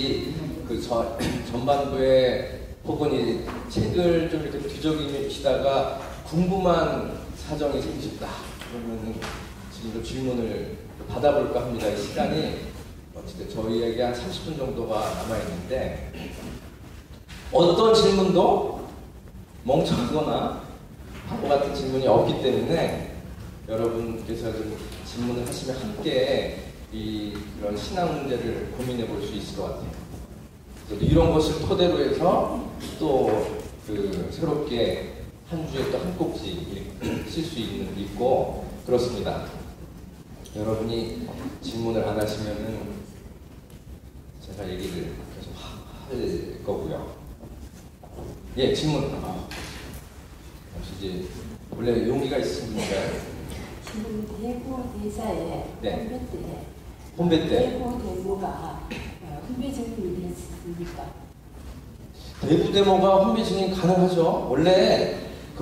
혹시 그 전반부에 혹은 이 책을 좀 이렇게 뒤적이시다가 궁금한 사정이 생기셨다. 그러면은 지금 좀 질문을 받아볼까 합니다. 이 시간이 어쨌든 저희에게 한 30분 정도가 남아있는데 어떤 질문도 멍청하거나 바보 같은 질문이 없기 때문에 여러분께서 좀 질문을 하시면 함께 이런 신앙 문제를 고민해 볼 수 있을 것 같아요. 이런 것을 토대로 해서 또 새롭게 한 주에 또 한 꼭지 쓸 수 있고 그렇습니다. 여러분이 질문을 안 하시면은 제가 얘기를 계속 할 거고요. 예, 질문. 혹시 이제 원래 용기가 있으신 분인가요? 지금 대구 대사에 네. 혼배 때 대구 데모가 혼배 증인이 됐습니까? 대구 데모가 혼배 증인 가능하죠. 원래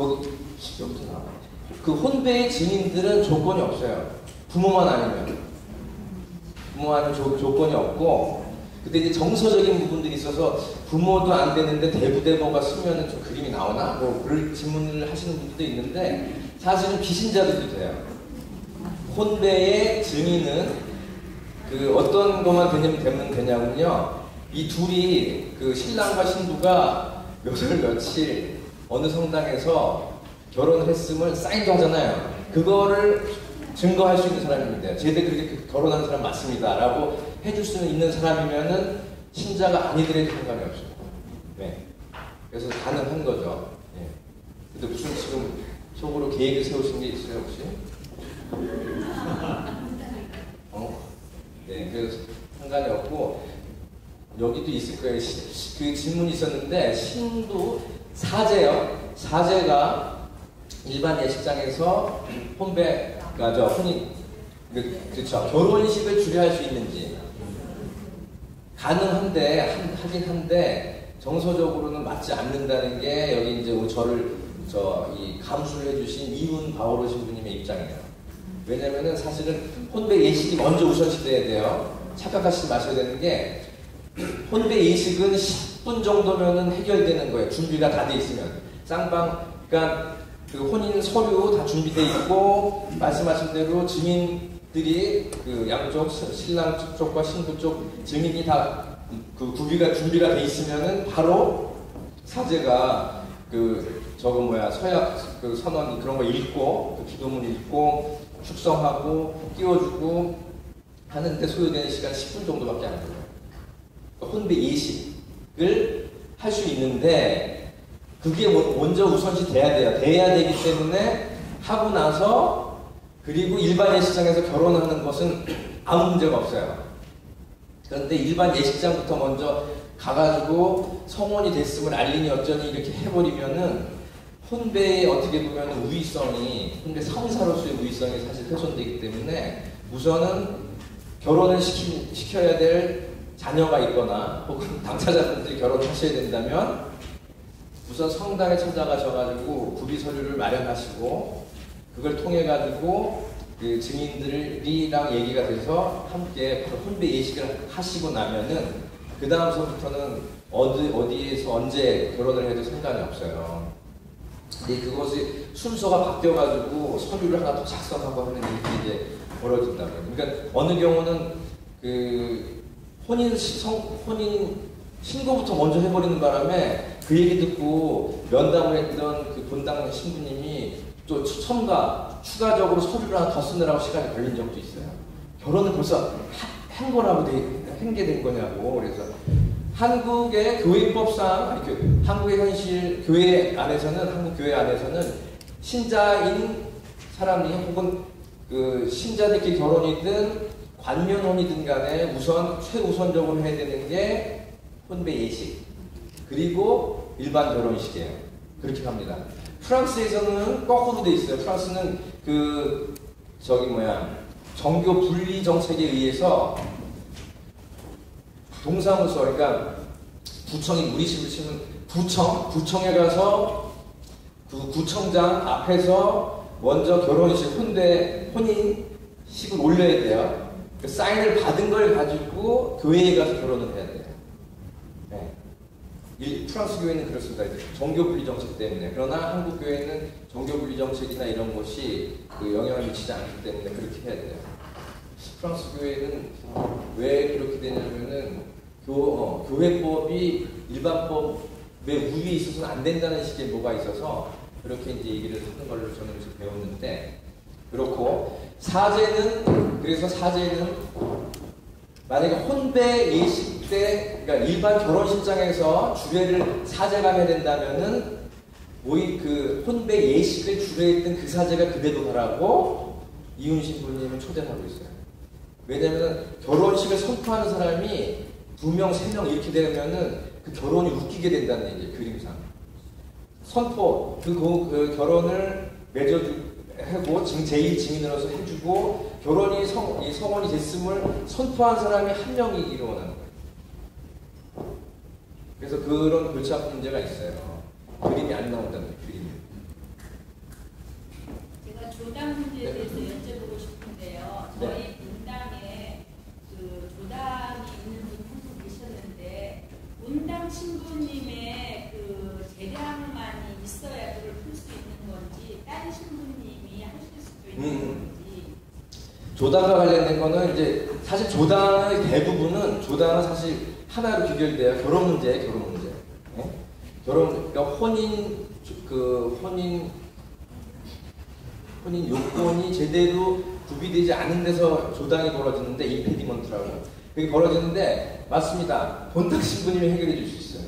그 혼배의 증인들은 조건이 없어요. 부모만 아니면 조건이 없고, 근데 이제 정서적인 부분들이 있어서 부모도 안 되는데 대구 데모가 쓰면은 좀 그림이 나오나? 뭐 그럴 질문을 하시는 분들도 있는데 사실은 비신자들도 돼요. 혼배의 증인은 어떤 것만 되면 되냐면요. 이 둘이 신랑과 신부가 몇월 며칠 어느 성당에서 결혼을 했음을 사인도 하잖아요. 그거를 증거할 수 있는 사람입니다. 쟤들 그렇게 결혼한 사람 맞습니다. 라고 해줄 수 있는 사람이면은 신자가 아니더라도 상관이 없어요. 네. 그래서 가능한 거죠. 예. 근데 무슨 지금 속으로 계획을 세우신 게 있어요, 혹시? 네, 그래서 상관이 없고, 여기도 있을 거예요. 그 질문이 있었는데, 신부, 사제가 일반 예식장에서 그렇죠. 결혼식을 주례할 수 있는지. 가능한데, 하긴 한데, 정서적으로는 맞지 않는다는 게, 여기 이제 이 감수를 해주신 이훈 바오로 신부님의 입장이에요. 왜냐면은 사실은 혼배 예식이 먼저 우선시 돼야 돼요. 착각하시지 마셔야 되는 게 혼배 예식은 10분 정도면은 해결되는 거예요. 준비가 다 돼 있으면. 그러니까 혼인 서류 다 준비돼 있고 말씀하신 대로 증인들이 양쪽 신랑 쪽과 신부 쪽 증인이 다 준비가 돼 있으면은 바로 사제가 서약 선언 그런 거 읽고 기도문 읽고 축성하고 띄워주고 하는데 소요되는 시간 10분 정도밖에 안 돼요. 혼배 예식을 할 수 있는데 그게 먼저 우선시 돼야 돼요. 돼야 되기 때문에 하고 나서 그리고 일반 예식장에서 결혼하는 것은 아무 문제가 없어요. 그런데 일반 예식장부터 먼저 가가지고 성혼이 됐음을 알리니 어쩌니 이렇게 해버리면은 혼배의 어떻게 보면 혼배 성사로서의 우위성이 사실 훼손되기 때문에 우선은 결혼을 시켜야 될 자녀가 있거나 혹은 당사자분들이 결혼하셔야 된다면 우선 성당에 찾아가셔가지고 구비 서류를 마련하시고 그걸 통해 가지고 증인들이랑 얘기가 돼서 함께 혼배 예식을 하시고 나면은 그 다음서부터는 어디에서 언제 결혼을 해도 상관이 없어요. 근데 그것이 순서가 바뀌어가지고 서류를 하나 더 작성하고 하는 일이 이제 벌어진다고요. 그러니까 어느 경우는 혼인 신고부터 먼저 해버리는 바람에 그 얘기 듣고 면담을 했던 본당 신부님이 또 추가적으로 서류를 하나 더 쓰느라고 시간이 걸린 적도 있어요. 결혼을 벌써 한 거라고 한 게 된 거냐고. 그래서 한국의 교회법상 한국의 현실 한국 교회 안에서는 신자인 사람이 혹은 신자들끼리 결혼이든 관면혼이든 간에 최우선적으로 해야 되는 게 혼배 예식 그리고 일반 결혼식이에요. 그렇게 합니다. 프랑스에서는 거꾸로 돼 있어요. 프랑스는 정교 분리 정책에 의해서 동사무소, 그러니까 구청이 무리식을 치면 구청에 가서 구청장 앞에서 먼저 결혼식, 혼인식을 올려야 돼요. 사인을 받은 걸 가지고 교회에 가서 결혼을 해야 돼요. 프랑스 교회는 그렇습니다. 정교 분리 정책 때문에. 그러나 한국 교회는 정교 분리 정책이나 이런 것이 그 영향을 미치지 않기 때문에 그렇게 해야 돼요. 프랑스 교회는 왜 그렇게 되냐면은 교회법이 일반법의 우위에 있어서는 안 된다는 식의 뭐가 있어서 그렇게 이제 얘기를 하는 걸로 저는 배웠는데, 그렇고 그래서 사제는 만약에 혼배 예식 때, 그러니까 일반 결혼식장에서 주례를 사제가 해야 된다면은 그 혼배 예식을 주례했던 그 사제가 그대로 가라고 이훈 신부님은 초대하고 있어요. 왜냐면 결혼식을 선포하는 사람이 2명, 3명 이렇게 되면은 그 결혼이 웃기게 된다는 얘기예요, 그림상. 선포, 그 결혼을 맺어주고, 제일 증인으로서 해주고, 결혼이 성원이 됐음을 선포한 사람이 한 명이기로 원하는 거예요. 그래서 그런 골치 아픈 문제가 있어요. 그림이 안 나온다는 거예요, 그림이. 제가 조당 문제에 대해서 여쭤보고 싶은데요. 저희 분당에 그 조당이 있는 분 한 분 계셨는데, 분당 신부님의 그 재량만이 있어야 그걸 풀 수 있는 건지, 다른 신부님이 하실 수도 있는 건지. 조당과 관련된 거는 이제 사실 조당의 대부분은 사실 하나로 귀결돼요. 결혼 문제. 네? 그러니까 혼인 요건이 제대로 구비되지 않은 데서 조당이 벌어지는데, 임페디먼트라고 그게 벌어지는데, 맞습니다. 본당 신부님이 해결해 줄 수 있어요.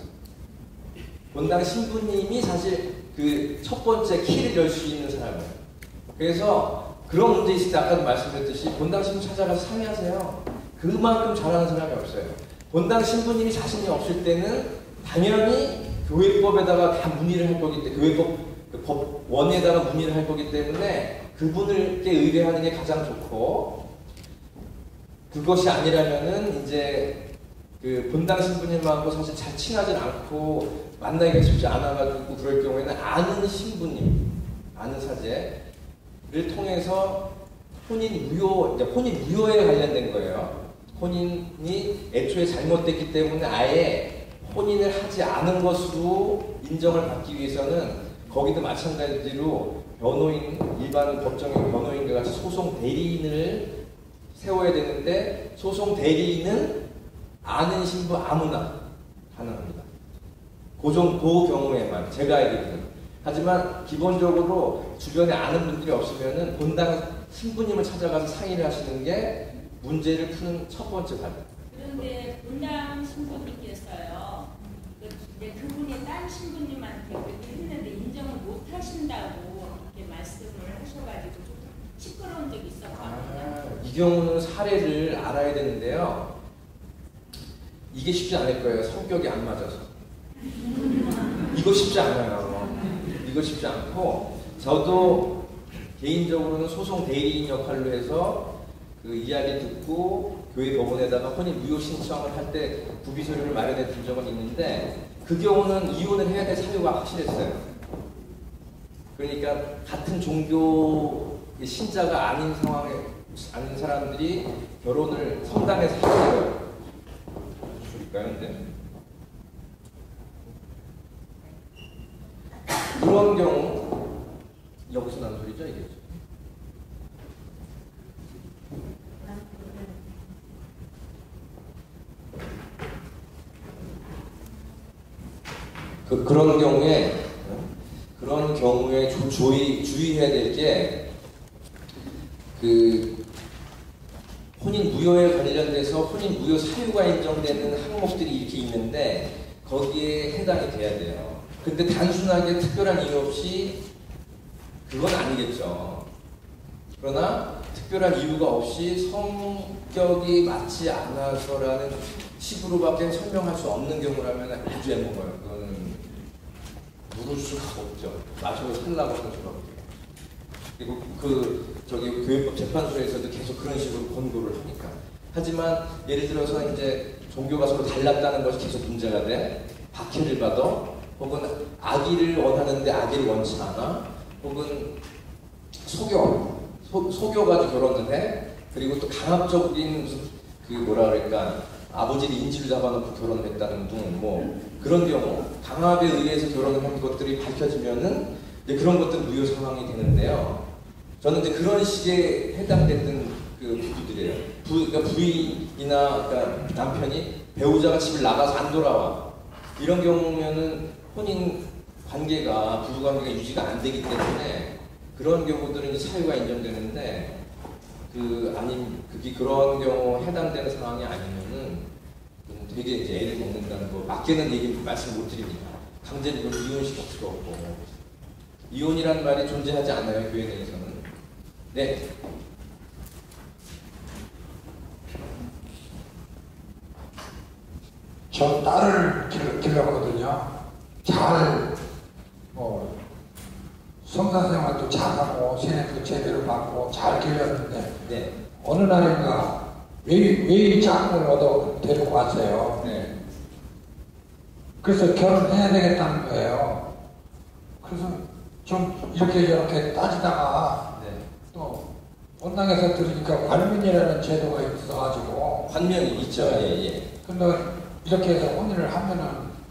본당 신부님이 사실 그 첫 번째 키를 열 수 있는 사람이에요. 그래서 그런 문제 있을 때 아까도 말씀드렸듯이 본당 신부 찾아가서 상의하세요. 그만큼 잘하는 사람이 없어요. 본당 신부님이 자신이 없을 때는 당연히 교회법에다가 다 문의를 할 거기 때문에, 교회법 법원에다가 문의를 할 거기 때문에 그분께 의뢰하는 게 가장 좋고, 그것이 아니라면은 이제 그 본당 신부님하고 사실 잘 친하진 않고 만나기가 쉽지 않아가지고 그럴 경우에는 아는 신부님, 아는 사제를 통해서 혼인 무효에 관련된 거예요. 혼인이 애초에 잘못됐기 때문에 아예 혼인을 하지 않은 것으로 인정을 받기 위해서는 거기도 마찬가지로 일반 법정의 변호인과 같이 소송 대리인을 세워야 되는데, 소송 대리인은 아는 신부 아무나 가능합니다. 그 경우에만, 제가 알기로는. 하지만 기본적으로 주변에 아는 분들이 없으면은 본당 신부님을 찾아가서 상의를 하시는 게 문제를 푸는 첫 번째 단계. 그런데 본당 신부님께서요, 그분이 딴 신부님한테 그렇게 했는데 인정을 못 하신다고 이렇게 말씀을 하셔가지고 좀 시끄러운 적이 있었거든요. 이 경우는 사례를 알아야 되는데요. 이게 쉽지 않을 거예요. 성격이 안 맞아서. 이거 쉽지 않아요. 이거 쉽지 않고, 저도 개인적으로는 소송 대리인 역할로 해서 그 이야기 듣고 교회 법원에다가 혼인 무효 신청을 할 때 구비서류를 마련해 준 적은 있는데, 그 경우는 이혼을 해야 될 사유가 확실했어요. 그러니까 같은 종교 신자가 아닌 아닌 사람들이 결혼을 성당에서 했어요. 근데 그런 경우, 여기서 난 소리죠, 이게. 그런 경우에 주의해야 될 게, 혼인 무효에 관련돼서 혼인 무효 사유가 인정되는 항목들이 이렇게 있는데, 거기에 해당이 돼야 돼요. 근데 단순하게 특별한 이유 없이 그건 아니겠죠. 그러나 특별한 이유가 없이 성격이 맞지 않아서라는 식으로밖에 설명할 수 없는 경우라면 아주 애먹어요. 그거는 물을 수가 없죠. 마셔서 살라고 하는 수가 없죠. 그리고 교회법 재판소에서도 계속 그런 식으로 권고를 하니까. 하지만 예를 들어서 이제 종교가 서로 달랐다는 것이 계속 문제가 돼. 박해를 받아. 혹은 아기를 원하는데 아기를 원치 않아. 혹은 속여가지고 결혼을 해. 그리고 또 강압적인 무슨 뭐라 그럴까, 아버지를 인질로 잡아놓고 결혼을 했다는 등 뭐 그런 경우 강압에 의해서 결혼을 한 것들이 밝혀지면은 이제 그런 것들은 무효 상황이 되는데요. 저는 이제 그런 식의 해당됐던 그 부부들이에요. 그러니까 부인이나 그러니까 남편이 배우자가 집을 나가서 안 돌아와. 이런 경우면은 혼인 관계가 부부 관계가 유지가 안 되기 때문에 그런 경우들은 이제 사유가 인정되는데 그게 그런 경우 해당되는 상황이 아니면은 되게 이제 애를 먹는다는 거 맞게는 얘기 말씀 못 드립니다. 강제로 이혼시킬 수가 없고 이혼이라는 말이 존재하지 않아요 교회 내에서는. 네. 저 딸을 길렀거든요. 잘 성사생활도 잘하고 세뇌도 제대로 받고 잘 길렀는데 네. 어느 날인가 외이 짝을 얻어 데리고 왔어요. 네. 그래서 결혼해야 되겠다는 거예요. 그래서 좀 이렇게 저렇게 따지다가 네. 또 원당에서 들으니까 관민이라는 제도가 있어가지고 관명이 있죠. 예, 예. 근데 이렇게 해서 혼인을 하면은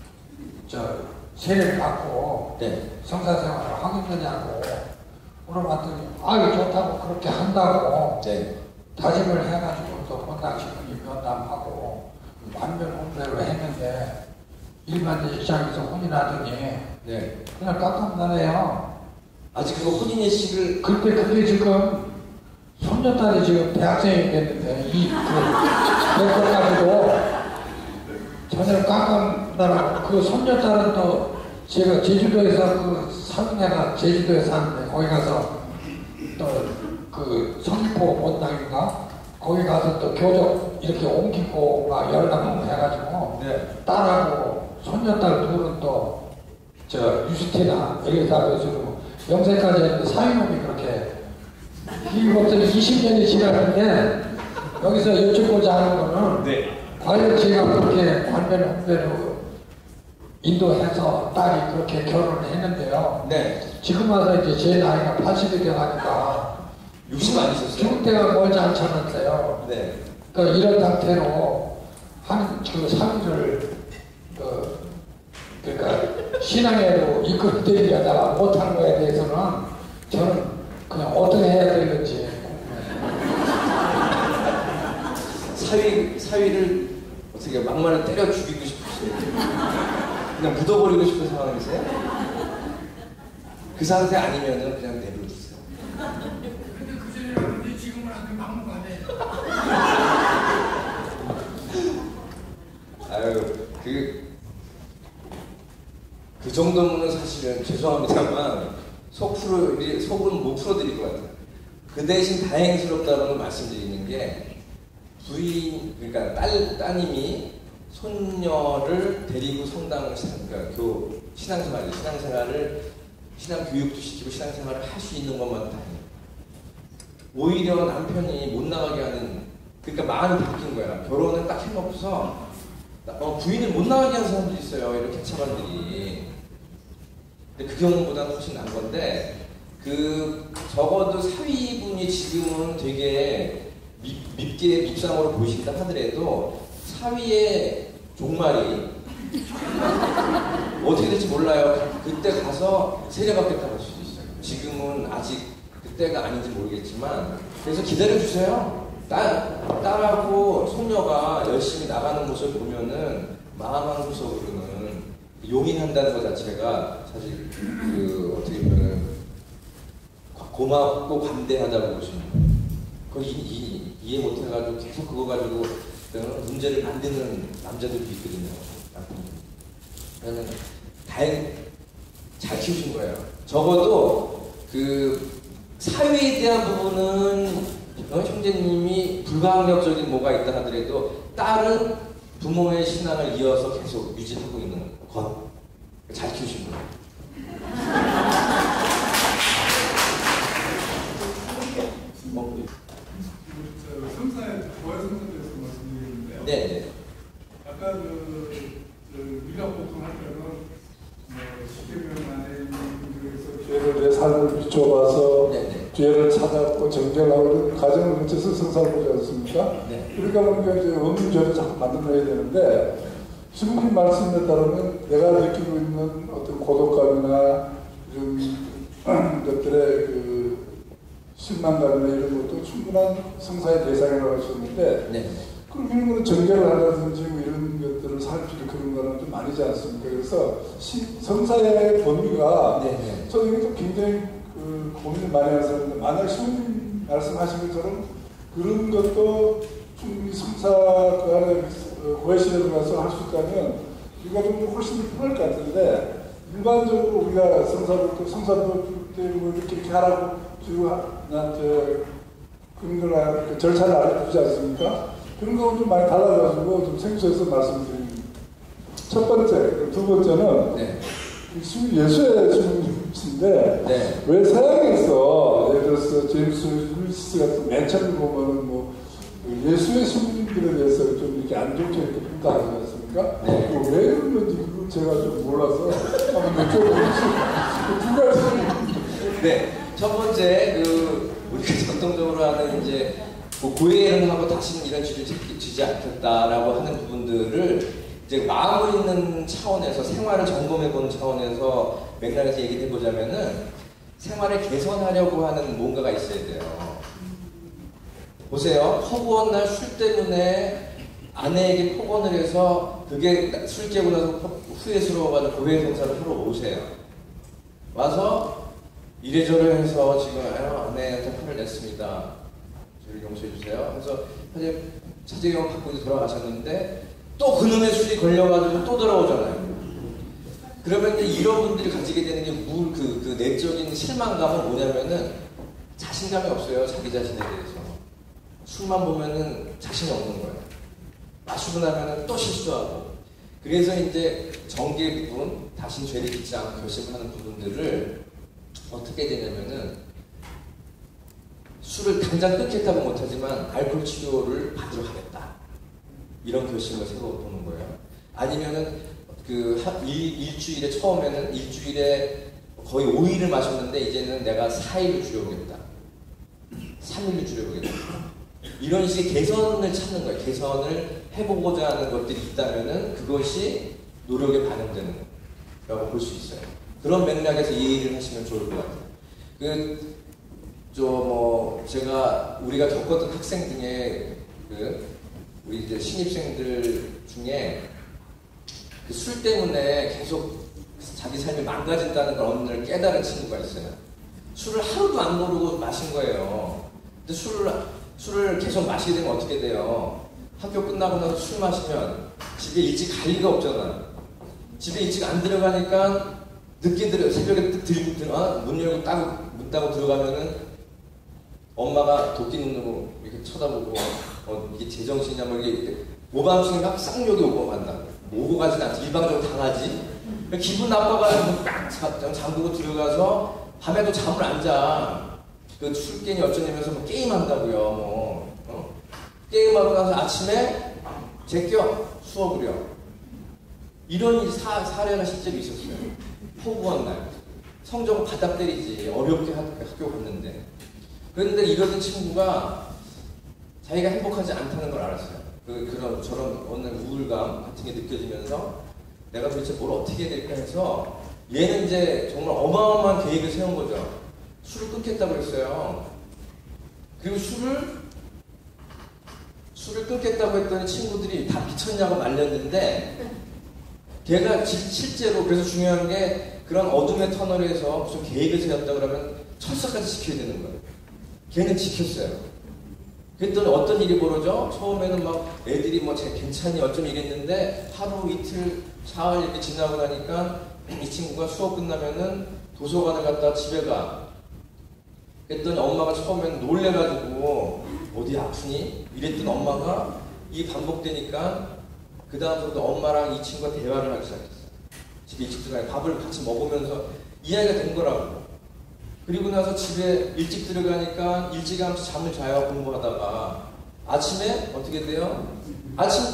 세례를 받고 네. 성사생활을 하겠느냐고 물어봤더니 아유 좋다고 그렇게 한다고 네. 다짐을 해가지고 또 원당 신부님 면담하고 완전 혼대로 했는데 일반 시장에서 혼인하더니 네. 그냥 깜깜나네요. 아직 그거 혼인 예식을 그때 그게 지금 손녀딸이 지금 대학생이 됐는데 그걸 가지고 전혀 깜깜나라고 그 손녀딸은 또 제가 제주도에서 그 사등에가 제주도에 사는데 거기 가서 또 그 성포 원당인가 거기 가서 또 교적 이렇게 옮기고 막 열당하고 해가지고 네. 딸하고 손녀딸 둘은 또 유스티나 엘리사벳으로 영세까지 했는데 사위놈이 그렇게 이것도 20년이 지났는데 여기서 여쭙고자 하는 거는 네. 과연 제가 그렇게 관변 홍배로 인도해서 딸이 그렇게 결혼을 했는데요. 네. 지금 와서 이제 제 나이가 80이 돼가니까 60 아니셨어요? 죽을 때가 멀지 않잖아요. 네. 그러니까 이런 상태로 하는 그 사위를 그러니까 신앙으로 이끌어들이려다가 못한 거에 대해서는 저는 그냥 어떻게 해야 되는지 사위를 어떻게 막말을 때려 죽이고 싶으세요? 그냥 묻어버리고 싶은 상황이세요? 그 상태 아니면은 그냥 내버려두세요. 근데 그 전에는 지금은 안 막무가내. 아유 그 정도면 사실은 죄송합니다만 속은 못 풀어드릴 것 같아요. 그 대신 다행스럽다고 말씀드리는 게 부인 그러니까 따님이 손녀를 데리고 성당을 그러니까 신앙생활을 신앙 교육도 시키고 신앙생활을 할 수 있는 것만 다행이에요. 오히려 남편이 못 나가게 하는 그러니까 마음이 바뀐 거야. 결혼을 딱 해놓고서 부인을 못 나가게 하는 사람들이 있어요. 이렇게 캐차반들이. 근데 그 경우보다는 훨씬 난 건데 적어도 사위분이 지금은 되게 밉상으로 보이신다 하더라도 사위의 종말이 어떻게 될지 몰라요. 그때 가서 세례받겠다고 할 수도 있어요. 지금은 아직 그때가 아닌지 모르겠지만 그래서 기다려주세요. 딸하고 손녀가 열심히 나가는 모습을 보면은 마음 한구석으로는 용인한다는 것 자체가 사실 어떻게 보면은 고맙고 관대하다고 보시면 그걸 이해 못해가지고 계속 그거 가지고 문제를 만드는 남자들도 있거든요. 그러면 잘 키우신 거예요. 적어도 사회에 대한 부분은 형제님이 불가항력적인 뭐가 있다 하더라도 딸은 부모의 신앙을 이어서 계속 유지하고 있는 것. 잘 키우신 거예요. 성사에 고해성사에 대해서 말씀드리는데요. 네. 아까 우리가 보통 할 때는 십계명 안에 있는 그래서 죄를 내 삶을 비춰봐서 네. 죄를 찾았고 정결하고 이런 과정을 거쳐서 성사를 보지 않습니까? 네. 그러니까 보니까 이제 없는 죄를 자꾸 만들어야 되는데 신부님 말씀에 따르면 내가 느끼고 있는 어떤 고독감이나 이런 것들의 그 실망감이나 이런 것도 충분한 성사의 대상이라고 하셨는데 네. 그럼 이런 거는 정결을 한다든지 뭐 이런 것들을 살피는 그런 거는 좀 아니지 않습니까? 그래서 성사의 범위가 네. 저는 이것도 굉장히 그 고민을 많이 하셨는데 만약 신부님 말씀하신 것처럼 그런 것도 충분히 성사 그 안에 고해실에 들어가서 할 수 있다면 우리가 좀 훨씬 더 편할 것 같은데 일반적으로 우리가 성사도 때 뭐 이렇게 하라고 주로 나한테 그런 걸 절차를 알려주지 않습니까? 그런 거는 좀 많이 달라가지고 좀 생소해서 말씀드립니다. 첫 번째, 두 번째는 네. 예수의 신부님이신데 네. 왜 서양에서 예를 들어서 제임스 루이스 같은 맨 처음에 보면은 뭐 예수의 신부님들에 대해서 좀 이렇게 안 좋게 이렇게 평가하지 않습니까? 네. 왜 그런지 그걸 제가 좀 몰라서 한번 여쭤보겠습니다. 두 가지. 네. 첫 번째, 우리가 전통적으로 하는 이제 고해를 하고 다시는 이런 죄를 지지 않겠다라고 하는 부분들을 이제 마음을 있는 차원에서 생활을 점검해보는 차원에서 맥락에서 얘기를 해보자면은 생활을 개선하려고 하는 뭔가가 있어야 돼요. 보세요. 허구한 날 술 때문에 아내에게 폭언을 해서 그게 술 깨고 나서 후회스러워가지고 고해 성사를 하러 오세요. 와서 이래저래 해서 지금 아내한테 화를 냈습니다. 저를 용서해주세요. 그래서 차재경 받고 이제 돌아가셨는데 또 그놈의 술이 걸려가지고 또 돌아오잖아요. 그러면 이제 이런 분들이 가지게 되는 게 그 내적인 실망감은 뭐냐면은 자신감이 없어요. 자기 자신에 대해서. 술만 보면은 자신이 없는 거예요. 마시고 나면은 또 실수하고. 그래서 이제 정계 부분, 다신 죄를 짓지 않고 결심하는 부분들을 어떻게 되냐면은 술을 당장 끊겠다고 못하지만 알코올 치료를 받으러 가겠다. 이런 결심을 세워보는 거예요. 아니면은 일주일에 처음에는 일주일에 거의 5일을 마셨는데 이제는 내가 4일을 줄여보겠다. 3일을 줄여보겠다. 이런 식의 개선을 찾는 거예요. 개선을 해보고자 하는 것들이 있다면은 그것이 노력에 반영되는 거라고 볼 수 있어요. 그런 맥락에서 이해를 하시면 좋을 것 같아요. 우리가 겪었던 학생 중에 우리 이제 신입생들 중에 그 술 때문에 계속 자기 삶이 망가진다는 걸 어느 날 깨달은 친구가 있어요. 술을 하루도 안 고르고 마신 거예요. 근데 술을 계속 마시게 되면 어떻게 돼요? 학교 끝나고 나서 술 마시면 집에 일찍 갈 리가 없잖아요. 집에 일찍 안 들어가니까 늦게 새벽에 문 열고 문 따고 들어가면은 엄마가 도끼 눈으로 이렇게 쳐다보고 이게 제정신이냐 뭐 이게 오밤중에 막 쌍욕이 오고 간다. 오고 가진 않지. 일방적으로 당하지. 기분 나빠가지고 딱 잠그고 들어가서 밤에도 잠을 안 자. 그 술깨니 어쩌냐면서 뭐 게임한다고요. 게임하고 나서 아침에 제껴 수업을요. 이런 사례가 실제로 있었어요. 포구한 날. 성적은 바닥 때리지. 어렵게 학교 갔는데. 그런데 이러던 친구가 자기가 행복하지 않다는 걸 알았어요. 저런 어느 우울감 같은 게 느껴지면서 내가 도대체 뭘 어떻게 해야 될까 해서 얘는 이제 정말 어마어마한 계획을 세운 거죠. 술을 끊겠다고 했어요. 그리고 술을 끊겠다고 했더니 친구들이 다 미쳤냐고 말렸는데 걔가 실제로 그래서 중요한 게 그런 어둠의 터널에서 무슨 계획을 세웠다 그러면 철석까지 지켜야 되는 거예요. 걔는 지켰어요. 그랬더니 어떤 일이 벌어져? 처음에는 막 애들이 괜찮니 어쩜 이랬는데 하루 이틀 사흘 이렇게 지나고 나니까 이 친구가 수업 끝나면은 도서관을 갔다 집에 가. 그랬더니 엄마가 처음에는 놀래가지고 어디 아프니? 이랬던 엄마가 이게 반복되니까 그 다음부터 엄마랑 이 친구가 대화를 하기 시작했어요. 집에 일찍 들어가니 밥을 같이 먹으면서 이야기가 된 거라고. 그리고 나서 집에 일찍 들어가니까 일찌감치 잠을 자요. 공부하다가 아침에 어떻게 돼요? 아침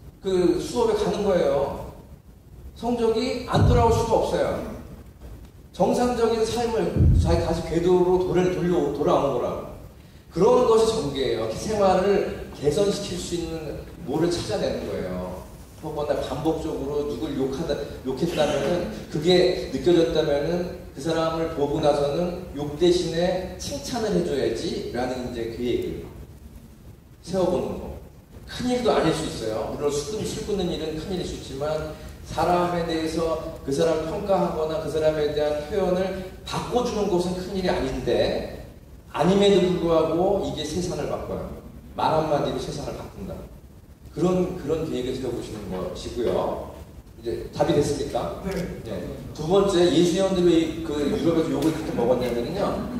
수업에 가는 거예요. 성적이 안 돌아올 수가 없어요. 정상적인 삶을 다시 궤도로 돌아오는 거라고. 그런 것이 전개예요. 생활을 개선시킬 수 있는 뭐를 찾아내는 거예요. 혹은 반복적으로 누굴 욕했다면은, 그게 느껴졌다면은 그 사람을 보고 나서는 욕 대신에 칭찬을 해줘야지 라는 이제 계획을 세워보는 거. 큰일도 아닐 수 있어요. 물론 술 끊는 일은 큰일일 수 있지만, 사람에 대해서 그 사람을 평가하거나 그 사람에 대한 표현을 바꿔주는 것은 큰일이 아닌데, 아님에도 불구하고 이게 세상을 바꿔요. 말 한마디로 세상을 바꾼다. 그런 계획을 세워보시는 것이고요. 이제 답이 됐습니까? 네. 네. 두 번째, 예수회원들이 그 유럽에서 욕을 그렇게 먹었냐면요.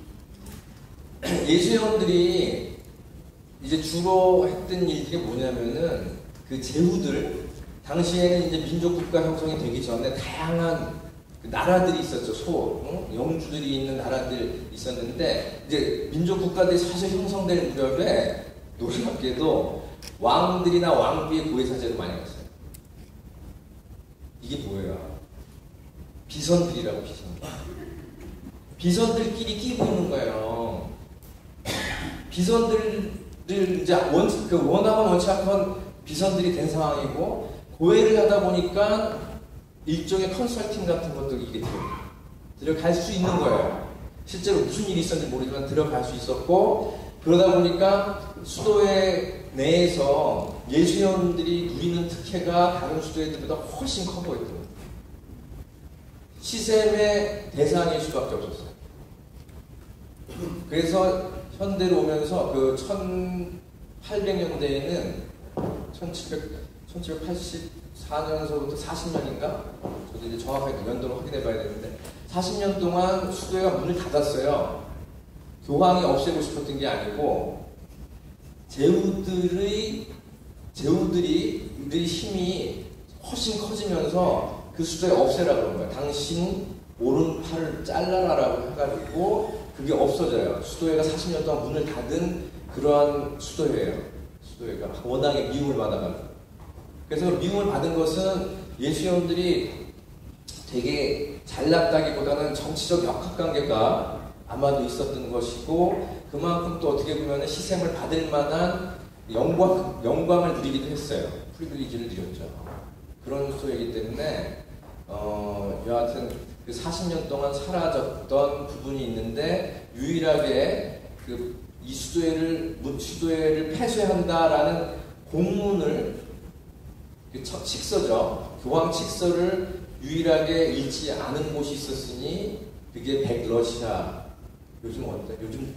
예수회원들이 이제 주로 했던 일들이 뭐냐면은, 그 제후들, 당시에는 이제 민족국가 형성이 되기 전에 다양한 나라들이 있었죠. 영주들이 있는 나라들이 있었는데, 이제 민족국가들이 사실 형성될 무렵에 놀랍게도 왕들이나 왕비의 고해사제를 많이 했어요. 이게 뭐예요? 비선들이라고, 비선들. 비선들끼리 끼고 있는 거예요. 비선들 이제 원하건 원치 않건 비선들이 된 상황이고, 고해를 하다 보니까 일종의 컨설팅 같은 것도 이게 들어갈 수 있는 거예요. 실제로 무슨 일이 있었는지 모르지만 들어갈 수 있었고, 그러다 보니까 수도회 내에서 예수회원들이 누리는 특혜가 다른 수도회들보다 훨씬 커 보였던 거예요. 시샘의 대상일 수밖에 없었어요. 그래서 현대로 오면서 그 1800년대에는 1784년서부터 40년인가? 저도 이제 정확하게 연도를 확인해 봐야 되는데, 40년 동안 수도회가 문을 닫았어요. 교황이 없애고 싶었던 게 아니고, 제후들의 힘이 훨씬 커지면서 그 수도회 없애라고 그런 거예요. 당신 오른팔을 잘라라라고 해가지고 그게 없어져요. 수도회가 40년 동안 문을 닫은 그러한 수도회예요. 수도회가 워낙에 미움을 받아가지고. 그래서 미움을 받은 것은 예수회원들이 되게 잘났다기보다는 정치적 역학관계가 아마도 있었던 것이고, 그만큼 또 어떻게 보면 시샘을 받을 만한 영광을 누리기도 했어요. 프리빌리지를 누렸죠. 그런 수도이기 때문에 여하튼 그 40년 동안 사라졌던 부분이 있는데, 유일하게 이 수도회를 폐쇄한다라는 공문을, 칙서죠. 교황 칙서를 유일하게 읽지 않은 곳이 있었으니 그게 백러시아. 요즘 어때? 요즘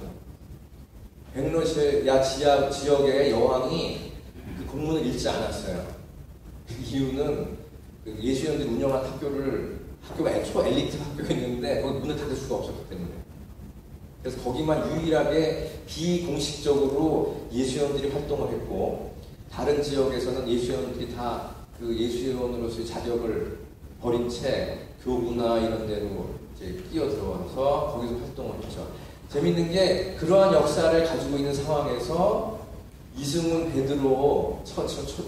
백러시아 지역의 여왕이 그 공문을 읽지 않았어요. 그 이유는 예수회원들이 운영한 학교가 애초 엘리트 학교였는데 거기 문을 닫을 수가 없었기 때문에. 그래서 거기만 유일하게 비공식적으로 예수회원들이 활동을 했고, 다른 지역에서는 예수회원들이 다 그 예수회원으로서의 자격을 버린 채 교구나 이런 데로 이제 뛰어들어와서 거기서 활동을 했죠. 재밌는 게, 그러한 역사를 가지고 있는 상황에서 이승훈 베드로 첫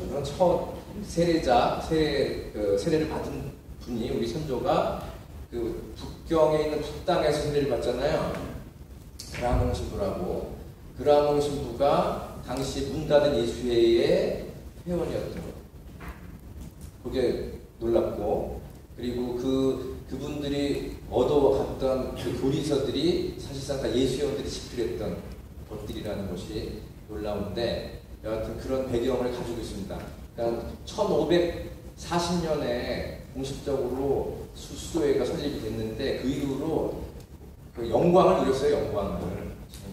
세례를 받은 분이, 우리 선조가 그 북경에 있는 북땅에서 세례를 받잖아요. 그라몽 신부라고. 그라몽 신부가 당시 문 닫은 예수회의 회원이었던 거예요. 그게 놀랍고, 그리고 그분들이 얻어갔던 그 교리서들이 사실상 다 예수회원들이 집필했던 것들이라는 것이 놀라운데, 여하튼 그런 배경을 가지고 있습니다. 그러니까 1540년에 공식적으로 수도회가 설립이 됐는데, 그 이후로 그 영광을 누렸어요. 영광을.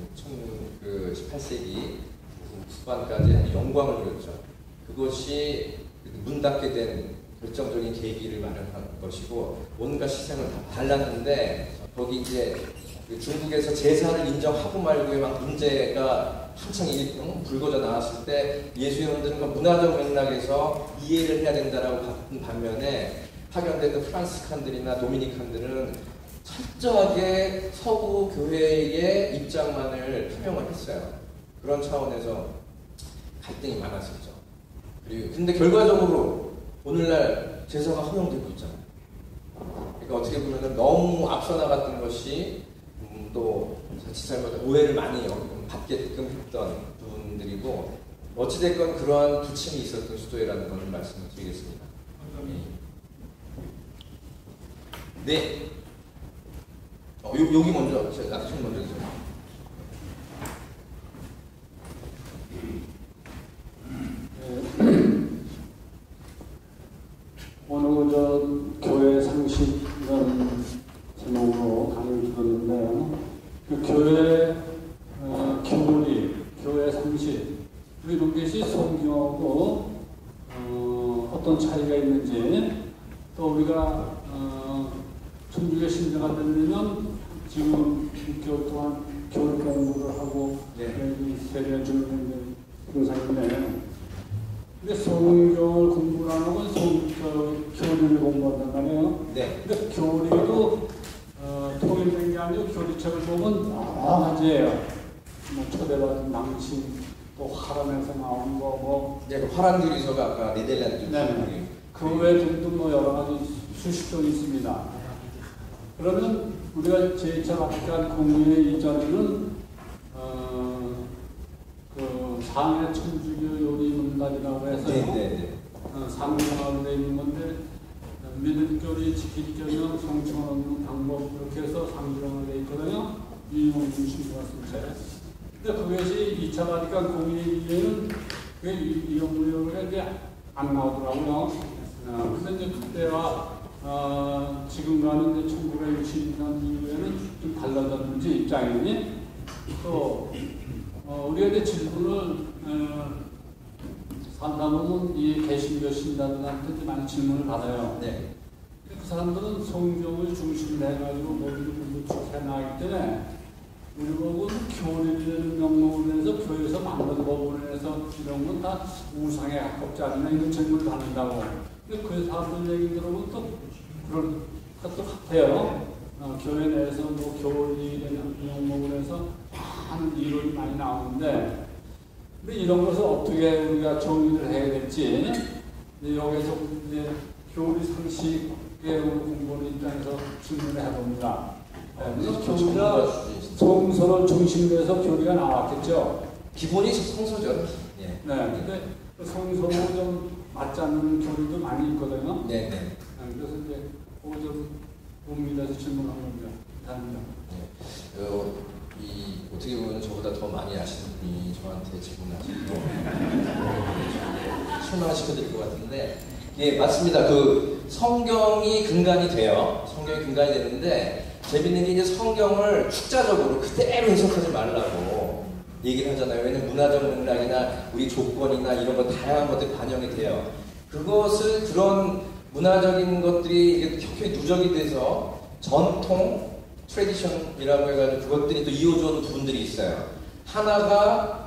18세기 후반까지 영광을 누렸죠. 그것이 문 닫게 된 결정적인 계기를 마련한 것이고, 온갖 시생을 다 달랐는데, 거기 이제 중국에서 제사를 인정하고 말고의 막 문제가 한창 불거져 나왔을 때, 예수회원들은 그 문화적 맥락에서 이해를 해야 된다라고 봤던 반면에, 파견된 프란스칸들이나 도미니칸들은 철저하게 서구 교회의 입장만을 표명을 했어요. 그런 차원에서 갈등이 많았었죠. 그리고 근데 결과적으로 오늘날 제사가 허용되고 있잖아요. 그러니까 어떻게 보면 너무 앞서 나갔던 것이 또 자칫 잘못 오해를 많이 받게끔 했던 부분들이고 어찌됐건 그러한 부침이 있었던 수도회라는 것을 말씀을 드리겠습니다. 네. 여기 먼저, 나중에 먼저 해주세요. 오늘 오전 교회 상식이라는 제목으로 강의를 들었는데요. 그 교회 교리, 교회 상식 이런 것이 성경하고 어떤 차이가 있는지 또 우리가 천주교 신자가 되려면 지금 6개월 동안 교리 공부를 하고 세례 주는 동상인데 근데 성경을 공부를 안 하고 교리를 공부한단 말이에요. 네. 근데 교리도 통일된 게 아니고 교리책을 보면 여러 가지예요. 뭐 초대받은 망신, 또 화란에서 나온 거, 뭐. 네, 그 화란 교리서가 아까 네덜란드. 네. 그 외에도 뭐 여러 가지 수십 종 있습니다. 그러면 우리가 제2차 바티칸 공의회 이전에는 그 상해 천주교 요리 문답이라고 해서요. 상징하고 되어 있는 건데 믿을 교리, 지킬 교리, 성취하는 방법 이렇게 해서 상징하고 되어 있거든요. 이용준 신부가 쓴 책. 근데 그것이 2차 바티칸 공의회에는 이용 무역을 이제 안 나오더라고요. 근데 이제 그때와 지금과는 이제 1960년 이후에는 좀 달라졌는지 입장이니 또 우리가 이제 질문을 산다 보면 이 개신교 신자들한테 많이 질문을 받아요. 네. 그 사람들은 성경을 중심으로 해가지고 모든 공부 해나가기 때문에 우리 보고 교리라는 명목으로 해서 교회에서 만든 법으로 해서 이런 건 다 우상에 가깝지 않나 이런 질문을 받는다고. 근데 그 사람들 얘기 들어보면 또 그런 것도 같아요. 교회 내에서 뭐 교리라는 명목으로 해서 많은 이론이 많이 나오는데 근데 이런 것을 어떻게 우리가 정리를 해야 될지 여기서 이제 교리 상식의 공부하는 입장에서 질문을 해봅니다. 교리가 성서를 중심으로 해서 교리가 나왔겠죠. 기본이 성서죠. 예. 네. 근데 성서하고 좀 맞지 않는 교리도 많이 있거든요. 네. 그래서 이제 그거 좀 본문에서 질문한 겁니다. 다릅니다. 어떻게 보면 저보다 더 많이 아시는 분이 저한테 질문하시고 설명하시게 될 것 같은데 예 맞습니다. 그 성경이 근간이 돼요. 성경이 근간이 되는데 재밌는 게 이제 성경을 축자적으로 그대로 해석하지 말라고 얘기를 하잖아요. 왜냐면 문화적 맥락이나 우리 조건이나 이런 거 다양한 것들이 반영이 돼요. 그것을 그런 문화적인 것들이 켜켜이 누적이 돼서 전통, 트래디션이라고 해가지고 그것들이 또 이어져오는 부분들이 있어요. 하나가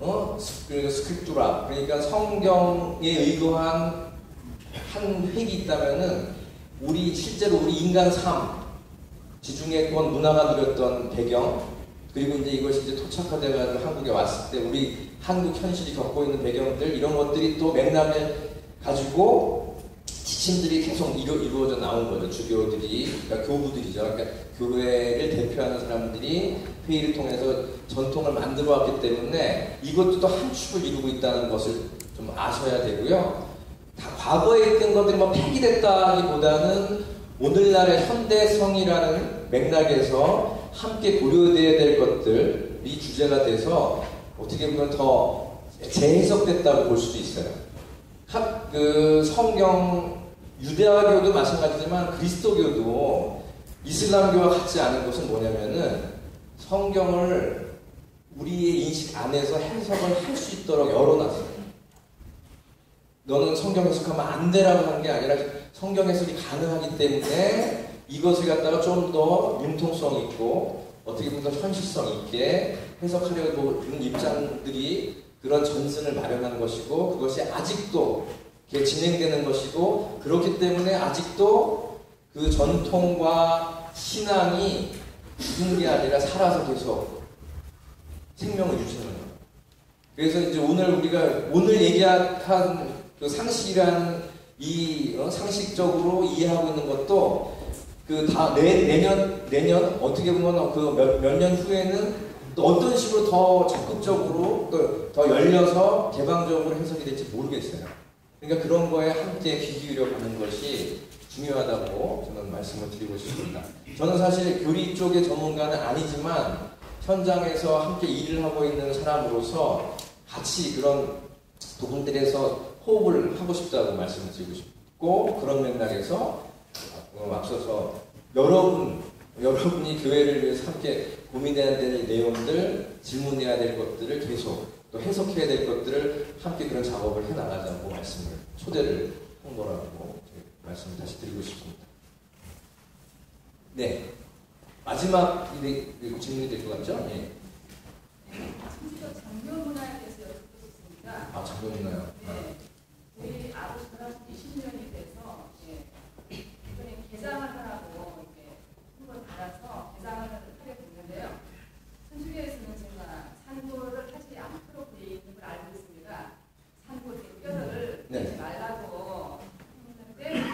스크립투라 그러니까 성경에 의거한 한 획이 있다면은 실제로 우리 인간 삶 지중해권 문화가 누렸던 배경 그리고 이제 이것이 이제 토착화돼가지고 한국에 왔을 때 우리 한국 현실이 겪고 있는 배경들 이런 것들이 또 맥락을 가지고 지침들이 계속 이루어져 나온 거죠. 주교들이 그러니까 교부들이죠. 그러니까 교회를 대표하는 사람들이 회의를 통해서 전통을 만들어 왔기 때문에 이것도 또 한 축을 이루고 있다는 것을 좀 아셔야 되고요. 다 과거에 있던 것들이 뭐 폐기됐다기보다는 오늘날의 현대성이라는 맥락에서 함께 고려돼야 될 것들이 주제가 돼서 어떻게 보면 더 재해석됐다고 볼 수도 있어요. 그 성경 유대교도 마찬가지지만 그리스도교도 이슬람교와 같지 않은 것은 뭐냐면은 성경을 우리의 인식 안에서 해석을 할 수 있도록 열어놨어요. 너는 성경 해석하면 안 되라고 하는 게 아니라 성경 해석이 가능하기 때문에 이것을 갖다가 좀 더 융통성 있고 어떻게 보면 더 현실성 있게 해석하려고 하는 입장들이 그런 전선을 마련한 것이고 그것이 아직도 진행되는 것이고 그렇기 때문에 아직도 그 전통과 신앙이 죽은 게 아니라 살아서 계속 생명을 유지하는 거예요. 그래서 이제 오늘 얘기한 그 상식이라는 이 상식적으로 이해하고 있는 것도 내년 어떻게 보면 그 몇 년 후에는 또 어떤 식으로 더 적극적으로 또 더 열려서 개방적으로 해석이 될지 모르겠어요. 그러니까 그런 거에 함께 귀 기울여 가는 것이 중요하다고 저는 말씀을 드리고 싶습니다. 저는 사실 교리 쪽의 전문가는 아니지만 현장에서 함께 일을 하고 있는 사람으로서 같이 그런 부분들에서 호흡을 하고 싶다고 말씀을 드리고 싶고, 그런 맥락에서 앞서서 여러분이 교회를 위해서 함께 고민해야 될 내용들, 질문해야 될 것들을 계속 또 해석해야 될 것들을 함께 그런 작업을 해나가자고 초대를 한 거라고 말씀을 다시 드리고 싶습니다. 네. 마지막 질문이 될 것 같죠? 예. 심지어 장교 문화에 대해서 여쭙고 싶습니다. 아, 장교 문화요? 네. 저희 아버지가 20년이 돼서 이번에 개장을 하라고 이렇게 한번 달아서 개장을 하게 됐는데요. 천주교에서는 제가 산고를 하지 않도록 되어 있는 걸 알고 있습니다. 산고 대결을 하지 말라고 했는데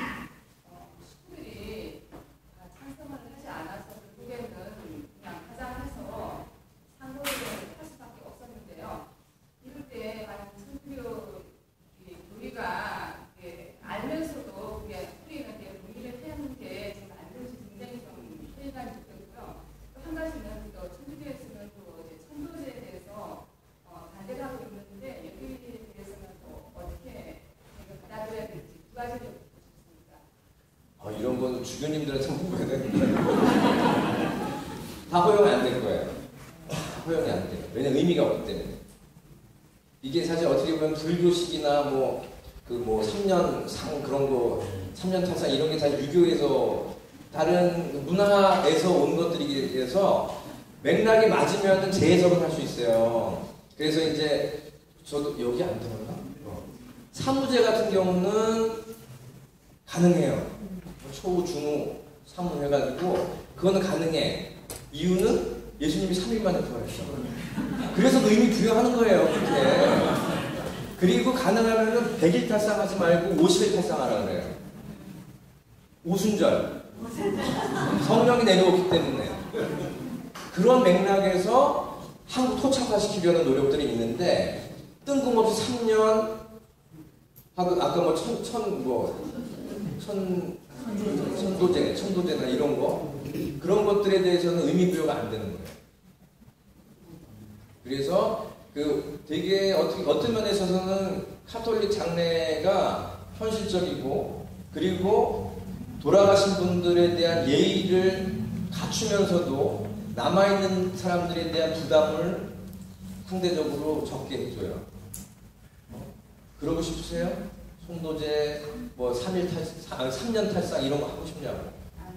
식구들이 찬성을 하지 않아서 결국에는 그냥 가장해서 산고를 할 수밖에 없었는데요. 이럴 때 만약 천주교 우리가 알면서도 우리는 우리를 태우는 게 제가 안 되는지 굉장히 좀 회의감이 느꼈고요. 또 한 가지는 또 천주교에서는 또 천도제에 대해서 반대를 하고 있는데 여기에 대해서는 또 어떻게 받아들여야 될지 두 가지를 묻고 싶습니다. 이런 거는 주교님들한테 물어봐야 되는데 다 허용이 안 될 거예요. 허용이 안 돼요. 왜냐면 의미가 없기 때문에. 이게 사실 어떻게 보면 불교식이나 3년 상 그런 거, 3년 탈상 이런 게 다 유교에서 다른 문화에서 온 것들이라서 맥락이 맞으면 재해석을 할 수 있어요. 그래서 이제 저도 여기 안 들어가? 사무제 같은 경우는 가능해요. 초, 중, 사무 해가지고 그거는 가능해. 이유는 예수님이 3일 만에 부활했어. 그래서 의미 부여하는 거예요. 그렇게. 그리고 가능하면 100일 탈상하지 말고 50일 탈상하라 그래요. 오순절. 성령이 내려오기 때문에. 그런 맥락에서 한국 토착화시키려는 노력들이 있는데 뜬금없이 3년 하고 아까 천도제나 이런 거 그런 것들에 대해서는 의미 부여가 안 되는 거예요. 그래서 되게 어떤 면에 있어서는 카톨릭 장례가 현실적이고 그리고 돌아가신 분들에 대한 예의를 갖추면서도 남아있는 사람들에 대한 부담을 상대적으로 적게 해줘요. 그러고 싶으세요? 송도제, 3년 탈상 이런 거 하고 싶냐고.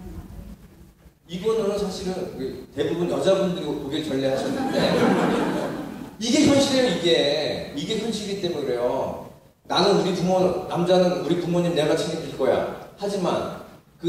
이거는 사실은 대부분 여자분들이 보길 전례하셨는데 이게 현실이에요. 이게 현실이기 때문에 그래요. 나는 남자는 우리 부모님 내가 책임질 거야. 하지만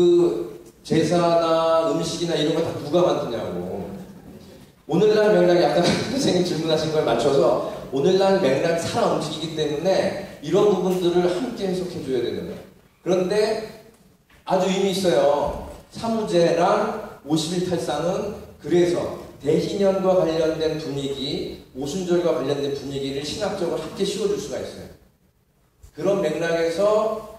제사나 음식이나 이런 거 다 누가 만드냐고. 오늘날 맥락이 아까 선생님 질문하신 거에 맞춰서 오늘날 맥락이 살아 움직이기 때문에 이런 부분들을 함께 해석해줘야 되는 거예요. 그런데 아주 의미 있어요. 사무제랑 50일 탈상은 그래서 대희년과 관련된 분위기, 오순절과 관련된 분위기를 신학적으로 함께 씌워줄 수가 있어요. 그런 맥락에서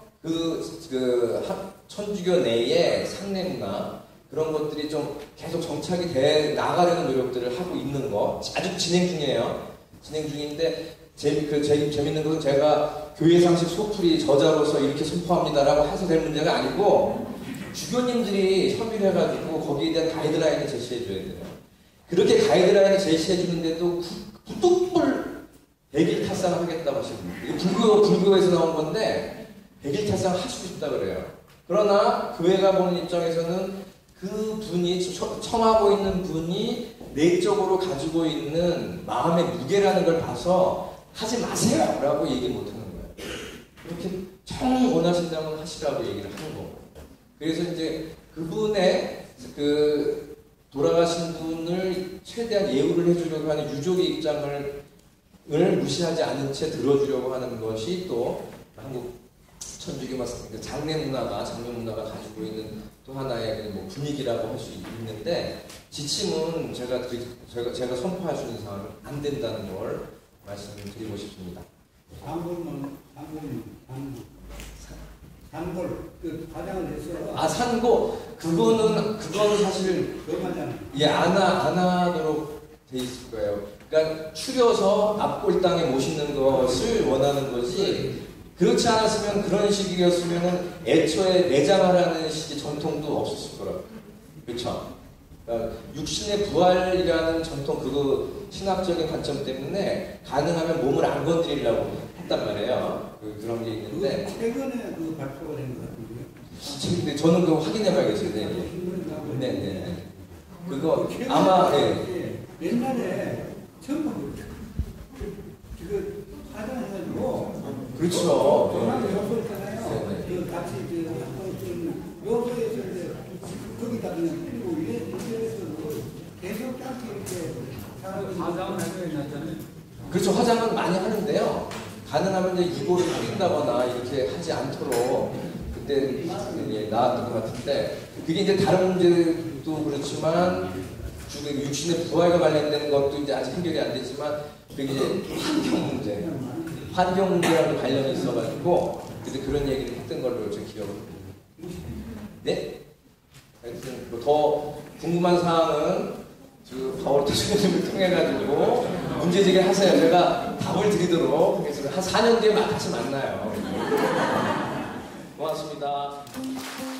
천주교 내의 상례 문화 그런 것들이 좀 계속 정착이 돼 나가려는 노력들을 하고 있는 거 아주 진행 중이에요. 진행 중인데 재밌는 것은 제가 교회 상식 소풀이 저자로서 이렇게 선포합니다라고 해서 될 문제가 아니고 주교님들이 협의를 해가지고 거기에 대한 가이드라인을 제시해줘야 돼요. 그렇게 가이드라인을 제시해주는데도 뚝불 100일 탈상을 하겠다고 하시거든요. 이게 불교에서 나온 건데 100일 탈상을 하시고 싶다 그래요. 그러나 교회가 보는 입장에서는 그 분이 청하고 있는 분이 내적으로 가지고 있는 마음의 무게라는 걸 봐서 하지 마세요 라고 얘기 못하는 거예요. 이렇게 정 원하신다면 하시라고 얘기를 하는 거고. 그래서 이제 그분의 돌아가신 분을 최대한 예우를 해주려고 하는 유족의 입장을 무시하지 않은 채 들어주려고 하는 것이 또 한국 천주교 장례 문화가 장면 문화가 가지고 있는 또 하나의 뭐 분위기라고 할 수 있는데 지침은 제가 선포할 수 있는 사항은 안 된다는 걸 말씀드리고 싶습니다. 산골 그 화장을 해서 아 산고 그거는 사실 예 안 하도록 돼 있을 거예요. 그러니까 추려서 앞골당에 모시는 것을 원하는 거지. 그렇지 않았으면 그런 식이었으면 애초에 내장하라는 식의 전통도 없었을 거라고. 그렇죠? 그러니까 육신의 부활이라는 전통 그 신학적인 관점 때문에 가능하면 몸을 안 건드리려고 했단 말이에요. 그런 게 있는데 최근에 그 발표가 된 것 같은데요. 근데 저는 그거 확인해봐야겠어요. 네네. 그거 아마 옛날에 전부 그 화장해가지고 그렇죠. 요소 있잖아요. 그 같이 요소에서 이제 거기다 그냥 뿌리고 위에서 계속 짧게 이렇게 화장을 해도 괜찮잖아요. 그렇죠. 화장은 많이 하는데요. 가능하면 이제 유골을 뿌린다거나 이렇게 하지 않도록 그때 나왔던 것 같은데 그게 이제 다른 문제도 그렇지만 지금 육신의 부활과 관련된 것도 이제 아직 해결이 안 되지만 그게 이제 환경 문제랑도 관련이 있어가지고 그때 그런 얘기를 했던 걸로 제 기억을 합니다. 네? 하여튼 더 궁금한 사항은 그 파워로터 선생님을 통해가지고 문제제기 하세요. 제가 답을 드리도록 하겠습니다. 한 4년 뒤에 다시 만나요. 고맙습니다.